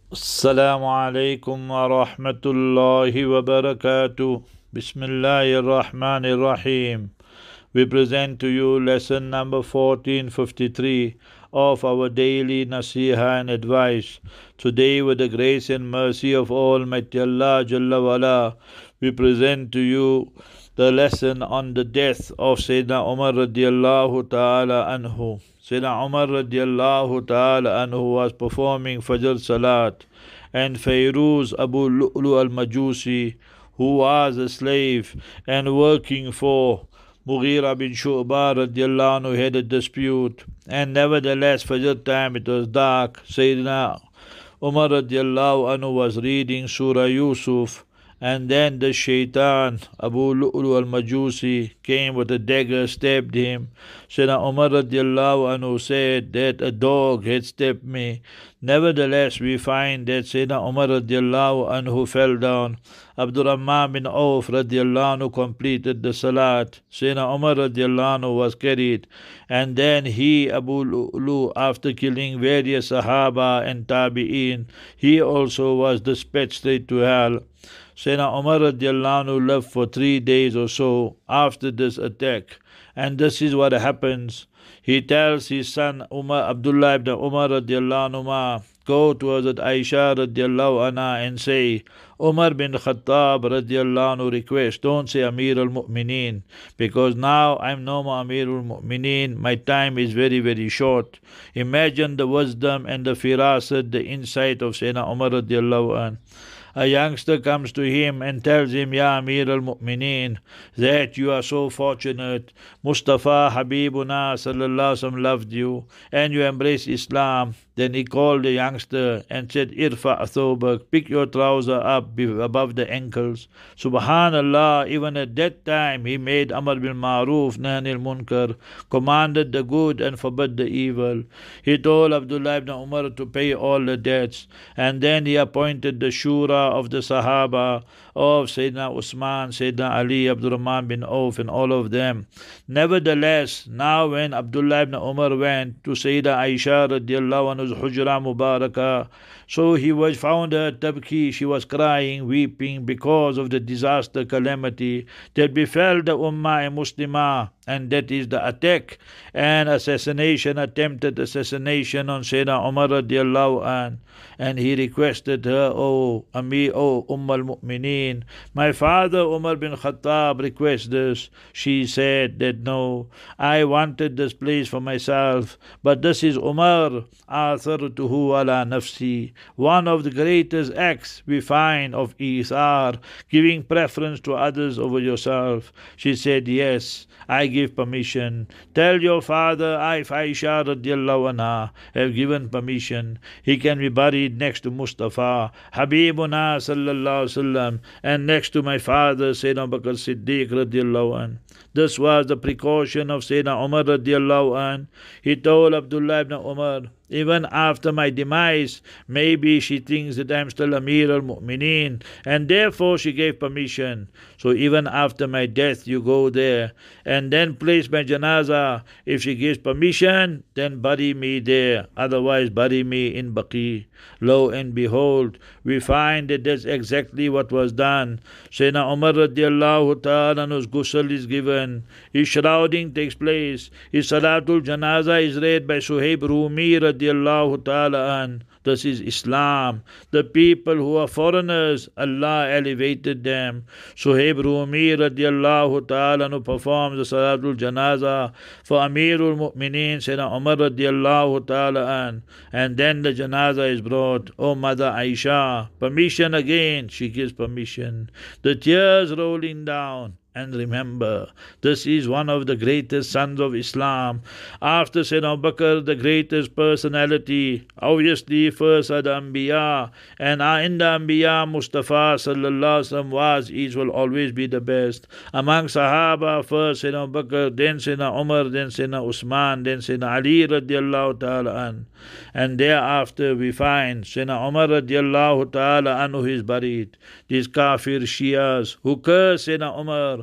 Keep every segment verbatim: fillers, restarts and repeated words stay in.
Assalamu alaikum wa rahmatullahi wa barakatuh. Bismillahir Rahmanir Rahim. We present to you lesson number fourteen fifty-three of our daily nasiha and advice. Today, with the grace and mercy of Almighty Allah Jalla wala, we present to you the lesson on the death of Sayyidina Umar radiallahu ta'ala anhu. Sayyidina Umar radiallahu ta'ala anhu was performing Fajr Salat, and Fayruz Abu Lu'lu al-Majusi, who was a slave and working for Mughira bin Shu'bah radiallahu anhu, had a dispute, and nevertheless Fajr time it was dark. Sayyidina Umar radiallahu anhu was reading Surah Yusuf, and then the shaitan, Abu Lu'lu al-Majusi, came with a dagger, stabbed him. Sayyidina Umar radiallahu anhu said that a dog had stabbed me. Nevertheless, we find that Sayyidina Umar radiallahu anhu fell down. Abdurrahman bin Auf radiallahu anhu completed the salat. Sayyidina Umar radiallahu anhu was carried, and then he, Abu Lu'lu, after killing various Sahaba and Tabi'een, he also was dispatched straight to hell. Sayyidina Umar radiallahu anhu lived for three days or so after this attack. And this is what happens. He tells his son Umar, Abdullah ibn Umar radiallahu anhu, go to Hazrat Aisha radiallahu anha and say, Umar bin Khattab radiallahu anhu request, don't say Amir al-Mu'mineen, because now I'm no more Amir al-Mu'mineen, my time is very very short. Imagine the wisdom and the firasat, the insight of Sayyidina Umar radiallahu anhu. A youngster comes to him and tells him, Ya Amir al-Mu'mineen, that you are so fortunate. Mustafa Habibuna sallallahu alaihi wasallam loved you and you embraced Islam. Then he called the youngster and said, Irfa thawbak, pick your trouser up above the ankles. Subhanallah, even at that time he made Amr bil Ma'ruf, Nahi anil Munkar, commanded the good and forbid the evil. He told Abdullah ibn Umar to pay all the debts, and then he appointed the Shura of the Sahaba of Sayyidina Usman, Sayyidina Ali, Abdurrahman bin Auf, and all of them. Nevertheless, now when Abdullah ibn Umar went to Sayyida Aisha radiallahu anhu's Hujra Mubarakah, so he was found her tabki, she was crying, weeping because of the disaster, calamity that befell the Ummah and Muslimah, and that is the attack and assassination, attempted assassination on Sayyidina Umar radiallahu an. And he requested her, Oh Ami, oh Umm al-Mu'mineen, my father Umar bin Khattab requests this. She said that no, I wanted this place for myself, but this is Umar, athartuhu ala nafsi. One of the greatest acts we find of Isar, giving preference to others over yourself. She said, yes, I give permission. Tell your father I, Aisha radiallahu anha, have given permission. He can be buried next to Mustafa, Habibuna sallallahu alaihi wasallam, and next to my father Sayyidina Abu Bakr Siddiq radiallahu an. This was the precaution of Sayyidina Umar radiallahu an. He told Abdullah ibn Umar, even after my demise, maybe she thinks that I'm still Amir al-Mu'mineen, and therefore she gave permission. So even after my death, you go there and then place my janazah. If she gives permission, then bury me there. Otherwise, bury me in Baqi. Lo and behold, we find that that's exactly what was done. Sayyidina Umar radiallahu ta'ala anhu's ghusl is given. His shrouding takes place. His salatul janazah is read by Suhaib Rumi radiallahu ta'ala an. This is Islam. The people who are foreigners, Allah elevated them. Suhaib Rumi radiallahu ta'ala anhu performs the salatul janazah for Amirul Mu'mineen Sayyidina Umar radiallahu ta'ala an. And then the janazah is brought. Oh Mother Aisha, permission again. She gives permission. The tears rolling down. And remember, this is one of the greatest sons of Islam. After Sayyidina Abu Bakr, the greatest personality, obviously first are the Anbiya, and in the Anbiya, Mustafa sallallahu alaihi wasallam was, is, will always be the best. Among Sahaba, first Sayyidina Abu Bakr, then Sayyidina Umar, then Sayyidina Usman, then Sayyidina Ali radiallahu ta'ala an. And thereafter we find Sayyidina Umar radiallahu ta'ala anhu is buried. These kafir Shias who curse Sayyidina Umar,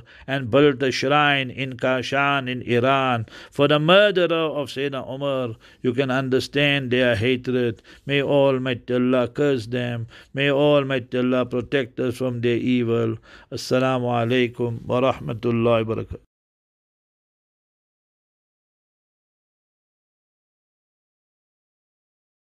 and built a shrine in Kashan in Iran for the murderer of Sayyidina Umar, you can understand their hatred. May Almighty Allah curse them. May Almighty Allah protect us from their evil. Assalamu alaikum wa rahmatullahi wa barakatuh.